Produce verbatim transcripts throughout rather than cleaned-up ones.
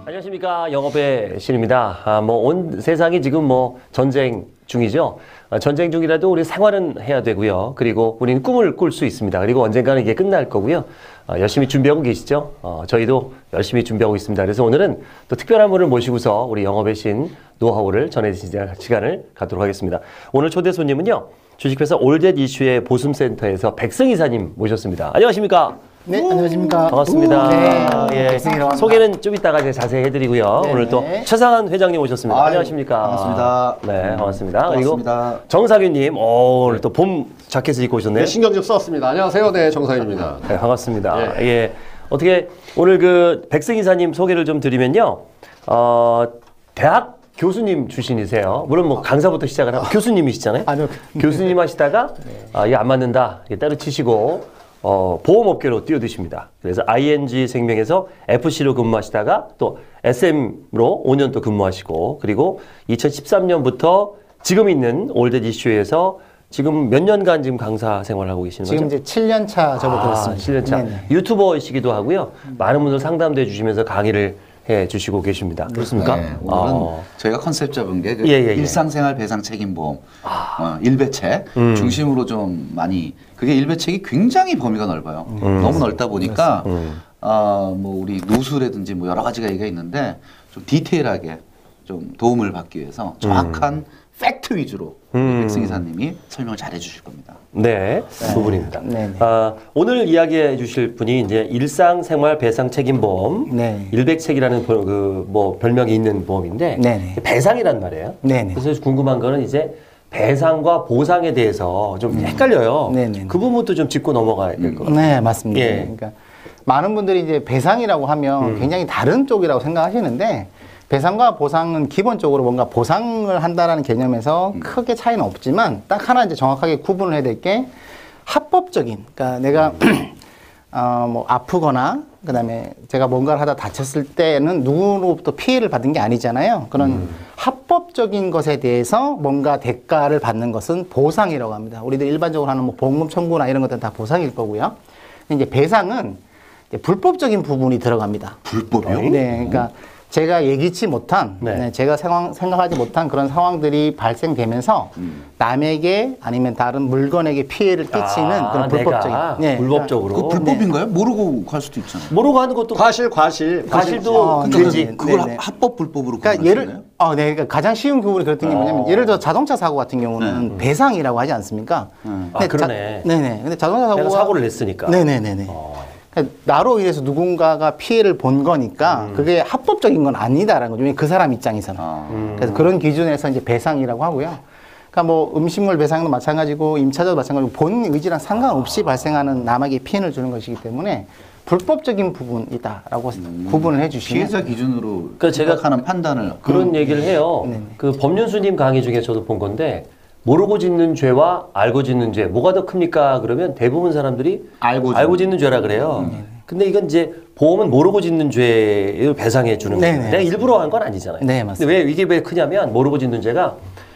안녕하십니까, 영업의 신입니다. 아, 뭐 온 세상이 지금 뭐 전쟁 중이죠. 아, 전쟁 중이라도 우리 생활은 해야 되고요. 그리고 우리는 꿈을 꿀 수 있습니다. 그리고 언젠가는 이게 끝날 거고요. 아, 열심히 준비하고 계시죠? 어, 저희도 열심히 준비하고 있습니다. 그래서 오늘은 또 특별한 분을 모시고서 우리 영업의 신 노하우를 전해드리는 시간을 갖도록 하겠습니다. 오늘 초대 손님은요, 주식회사 올댓 이슈의 보숨센터에서 백승 이사님 모셨습니다. 안녕하십니까? 네, 안녕하십니까. 반갑습니다. 네, 예, 소개는 좀 이따가 이제 자세히 해드리고요. 네네. 오늘 또 최상한 회장님 오셨습니다. 아유, 안녕하십니까. 반갑습니다. 네, 반갑습니다. 반갑습니다. 그리고 정사규님, 오, 오늘 또 봄 자켓을 입고 오셨네요. 네, 신경 좀 썼습니다. 안녕하세요. 네, 정사입니다. 네, 반갑습니다. 예. 예. 어떻게 오늘 그 백승 이사님 소개를 좀 드리면요. 어, 대학 교수님 출신이세요. 물론 뭐 강사부터 시작을 하고 교수님이시잖아요. 아니요. 교수님 하시다가 아, 이게 안 맞는다. 이게 때려치시고 어, 보험업계로 뛰어드십니다. 그래서 아이엔지 생명에서 에프씨로 근무하시다가 또 에스엠으로 오 년 또 근무하시고, 그리고 이천십삼 년부터 지금 있는 올댓 이슈에서 지금 몇 년간 지금 강사 생활하고 계시는 지금 거죠? 이제 칠 년 차 접어들었습니다. 아, 칠 년 차. 네네. 유튜버이시기도 하고요. 많은 분들 상담도 해주시면서 강의를 해 주시고 계십니다. 그렇습니까? 네, 오늘은 어. 저희가 컨셉 잡은 게 그 예, 예, 예. 일상생활 배상 책임보험 어, 일배책 음. 중심으로 좀 많이, 그게 일배책이 굉장히 범위가 넓어요. 음. 너무 넓다 보니까 음. 어, 뭐 우리 누수라든지 뭐 여러 가지가 얘기가 있는데 좀 디테일하게 좀 도움을 받기 위해서 정확한 팩트 위주로 음. 백승 이사님이 설명을 잘 해주실 겁니다. 네, 두 분입니다. 네네. 아, 오늘 이야기해 주실 분이 이제 일상생활 배상 책임보험 네. 일백책이라는 그 뭐 별명이 있는 보험인데 네네. 배상이란 말이에요. 네네. 그래서 궁금한 거는 이제 배상과 보상에 대해서 좀 헷갈려요. 네네. 그 부분도 좀 짚고 넘어가야 될 것 같아요. 네, 맞습니다. 예. 그러니까 많은 분들이 이제 배상이라고 하면 음. 굉장히 다른 쪽이라고 생각하시는데, 배상과 보상은 기본적으로 뭔가 보상을 한다라는 개념에서 음. 크게 차이는 없지만, 딱 하나 이제 정확하게 구분을 해야 될 게 합법적인, 그러니까 내가 어, 뭐 아프거나 그다음에 제가 뭔가를 하다 다쳤을 때는 누구로부터 피해를 받은 게 아니잖아요. 그런 음. 합법적인 것에 대해서 뭔가 대가를 받는 것은 보상이라고 합니다. 우리들 일반적으로 하는 뭐 보험금 청구나 이런 것들은 다 보상일 거고요. 근데 이제 배상은 이제 불법적인 부분이 들어갑니다. 불법이요? 네, 그러니까 제가 예기치 못한, 네. 네, 제가 상황, 생각하지 못한 그런 상황들이 발생되면서 음. 남에게 아니면 다른 물건에게 피해를 끼치는 아, 그런 불법적인, 내가 네, 불법적으로 그 불법인가요? 모르고 갈 수도 있잖아요. 모르고 하는 것도 과실, 과실. 과실도 어, 되지. 네, 그걸 네. 합법 불법으로 그러니까 구분하시나요? 예를, 어, 네, 그러니까 가장 쉬운 구분이 그랬던 게 뭐냐면, 어. 예를 들어 자동차 사고 같은 경우는 배상이라고 하지 않습니까? 음. 아, 그러네. 자, 네네. 근데 자동차 사고가 내가 사고를 냈으니까. 네네네네. 어. 그러니까 나로 인해서 누군가가 피해를 본 거니까 음. 그게 합법적인 건 아니다라는 거죠. 그 사람 입장에서는. 아. 음. 그래서 그런 기준에서 이제 배상이라고 하고요. 그러니까 뭐 음식물 배상도 마찬가지고 임차자도 마찬가지고 본인 의지랑 상관없이 발생하는 남에게 피해를 주는 것이기 때문에 불법적인 부분이다라고 구분을 해주시면. 피해자 기준으로 그러니까 제가 생각하는 판단을 그런 얘기를 해요. 네네. 그 법륜수님 강의 중에 저도 본 건데, 모르고 짓는 죄와 알고 짓는 죄, 뭐가 더 큽니까? 그러면 대부분 사람들이 알고 알고 짓는 죄라 그래요. 근데 이건 이제 보험은 모르고 짓는 죄를 배상해 주는 거예요. 네네. 내가 일부러 한 건 아니잖아요. 네, 맞습니다. 근데 왜 이게 왜 크냐면, 모르고 짓는 죄가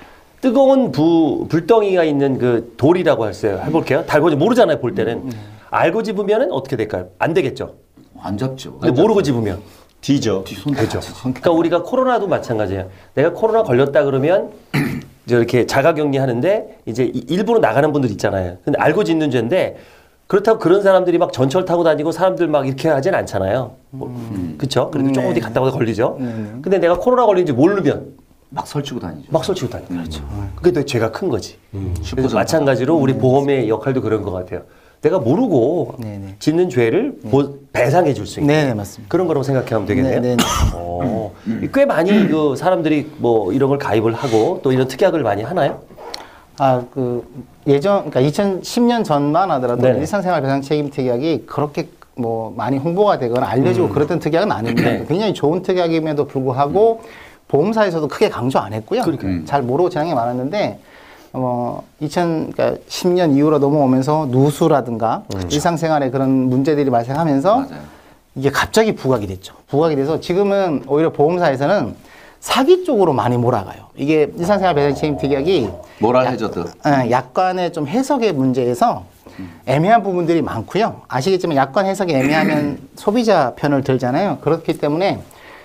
뜨거운 부, 불덩이가 있는 그 돌이라고 했어요. 해볼게요. 달고 모르잖아요, 볼 때는. 알고 집으면은 어떻게 될까요? 안 되겠죠. 안 잡죠. 근데 모르고 집으면. 뒤져. 뒤손 되죠. 그러니까 우리가 코로나도 마찬가지예요. 내가 코로나 걸렸다 그러면 이제 이렇게 자가격리 하는데 이제 이- 일부러 나가는 분들 있잖아요. 근데 알고 짓는 죄인데, 그렇다고 그런 사람들이 막 전철 타고 다니고 사람들 막 이렇게 하진 않잖아요. 뭐, 그쵸? 그래도 조금 네. 어디 갔다 오다 걸리죠. 네, 네. 근데 내가 코로나 걸린지 모르면 막 설치고 다니죠. 막 설치고 다니고. 그렇죠. 그게 더 죄가 큰 거지. 그래서 십구 마찬가지로 우리 보험의 역할도 그런 것 같아요. 내가 모르고 네, 네. 짓는 죄를 보- 배상해 줄 수 있는 네네, 맞습니다. 그런 거라고 생각하면 되겠네요. 네, 네, 네. 어, 꽤 많이 그 사람들이 뭐 이런 걸 가입을 하고 또 이런 특약을 많이 하나요? 아, 그, 예전, 그러니까 이천십 년 전만 하더라도 네네. 일상생활 배상 책임 특약이 그렇게 뭐 많이 홍보가 되거나 알려지고 그랬던 특약은 아닙니다. 네. 굉장히 좋은 특약임에도 불구하고 보험사에서도 크게 강조 안 했고요. 그러니까요. 잘 모르고 진행이 많았는데, 어, 이천십 년 이후로 넘어오면서 누수라든가 일상생활에 그런 문제들이 발생하면서 맞아요. 이게 갑자기 부각이 됐죠. 부각이 돼서 지금은 오히려 보험사에서는 사기 쪽으로 많이 몰아가요. 이게 일상생활 배상 책임 특약이 모랄 해저드. 예, 약관의 좀 해석의 문제에서 애매한 부분들이 많고요. 아시겠지만 약관 해석이 애매하면 소비자 편을 들잖아요. 그렇기 때문에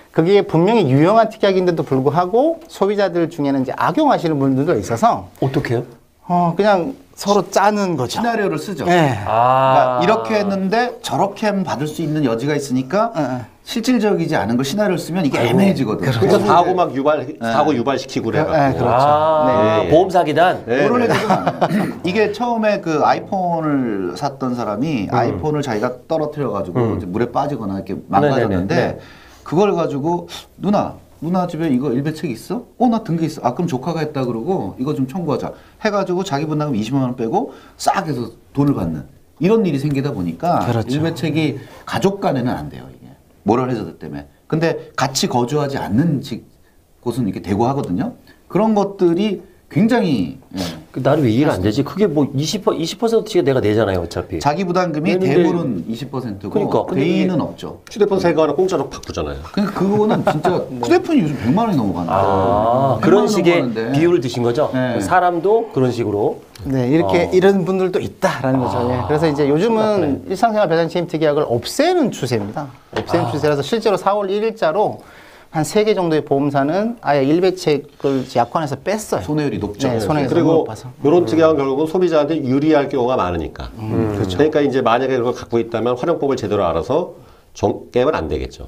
그게 분명히 유용한 특약인데도 불구하고 소비자들 중에는 이제 악용하시는 분들도 있어서 어떻게요? 어 그냥 서로 짜는 거죠. 시나리오를 쓰죠. 네. 아. 그러니까 이렇게 했는데 저렇게 하면 받을 수 있는 여지가 있으니까 네. 실질적이지 않은 걸 시나리오를 쓰면 이게 애매해지거든. 그러니까 사고 막 유발, 사고 유발시키고 네, 그래가지고. 그렇죠. 아, 네. 보험 사기단. 네, 모럴 네. 헤드가 이게 처음에 그 아이폰을 샀던 사람이 아이폰을 자기가 떨어뜨려가지고 음. 이제 물에 빠지거나 이렇게 망가졌는데 네네네. 네. 그걸 가지고 누나 누나 집에 이거 일배책 있어? 어 나 등기 있어. 아 그럼 조카가 했다 그러고 이거 좀 청구하자 해가지고 자기 분담금 이십만 원 빼고 싹 해서 돈을 받는 이런 일이 생기다 보니까 그렇죠. 일배책이 가족 간에는 안 돼요 이게 모럴 헤드 때문에. 근데 같이 거주하지 않는 집 곳은 이렇게 되고 하거든요. 그런 것들이 굉장히 예. 그 나는 왜 이해가 안 되지? 그게 뭐 이십 퍼센트, 이십 퍼센트씩 내가 내잖아요, 어차피. 자기 부담금이 내는데- 대물은 이십 퍼센트고 그러니까, 근데 대인은 이게- 없죠. 휴대폰 새 거 하나 공짜로 바꾸잖아요. 그러니까 그거는 진짜 휴대폰이 요즘 백만 원이 넘어가는데 아, 백만 그런 원 식의 넘어가는데 비율을 드신 거죠? 네. 사람도 그런 식으로. 네, 이렇게 어. 이런 분들도 있다라는 거죠. 예. 그래서 이제 요즘은 그렇네. 일상생활 배당 책임 특약을 없애는 추세입니다. 없애는 아. 추세라서 실제로 사월 일일자로 한 세 개 정도의 보험사는 아예 일배책을 약관에서 뺐어요. 손해율이 높죠. 네, 손해율이 너무 그리고 높아서. 이런 특약은 결국은 소비자한테 유리할 경우가 많으니까. 그렇죠. 그러니까 이제 만약에 그걸 갖고 있다면 활용법을 제대로 알아서 좀 깨면 안 되겠죠.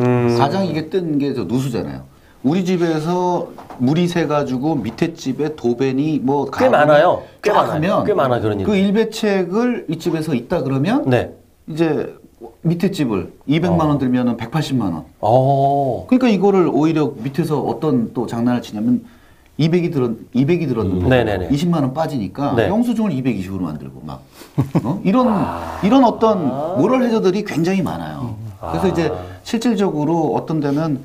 가장 이게 뜬 게 저 누수잖아요. 우리 집에서 물이 새 가지고 밑에 집에 도배니 뭐 꽤 많아요. 꽤 쫙 많아요. 하면 꽤 많아, 그런 그 일이. 일배책을 이 집에서 있다 그러면 네. 이제 밑에 집을 이백만 원 들면은 백팔십만 원. 어. 그러니까 이거를 오히려 밑에서 어떤 또 장난을 치냐면 이백이 들었 이백이 들었는데 네네네. 이십만 원 빠지니까 네. 영수증을 이백이십으로 만들고 막 어? 이런 이런 어떤 모럴 해저들이 굉장히 많아요. 그래서 이제 실질적으로 어떤 데는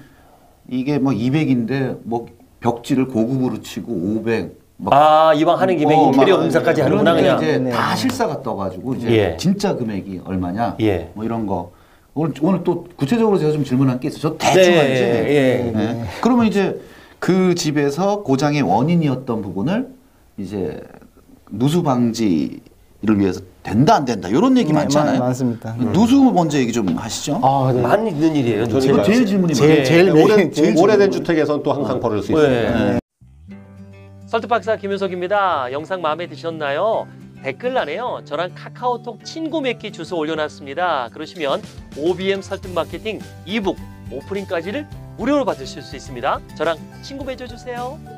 이게 뭐 이백인데 뭐 벽지를 고급으로 치고 오백 막 아, 이왕 하는 김에 어, 인테리어 막 음사까지 그런 하는구나, 게 그냥. 이제 네. 다 실사가 떠가지고 이제 예. 진짜 금액이 얼마냐 예. 뭐 이런 거 오늘 오늘 또 구체적으로 제가 좀 질문한 게 있어요. 저 대충 네, 알지. 예, 예. 네. 그러면 이제 그 집에서 고장의 원인이었던 부분을 이제 누수 방지를 위해서 된다 안 된다 이런 얘기 네, 많잖아요. 많- 많습니다. 누수 먼저 얘기 좀 하시죠. 아, 네. 많이 있는 일이에요. 저는 이거 제가 제일 질문이 제일- 많아요. 제일 오래, 메인- 제일 오래된 주택에서는 또 항상 벌어질 수 있어요. 네. 설득박사 김윤석입니다. 영상 마음에 드셨나요? 댓글란에요. 저랑 카카오톡 친구 맺기 주소 올려놨습니다. 그러시면 오비엠 설득 마케팅 이북 오프닝까지를 무료로 받으실 수 있습니다. 저랑 친구 맺어주세요.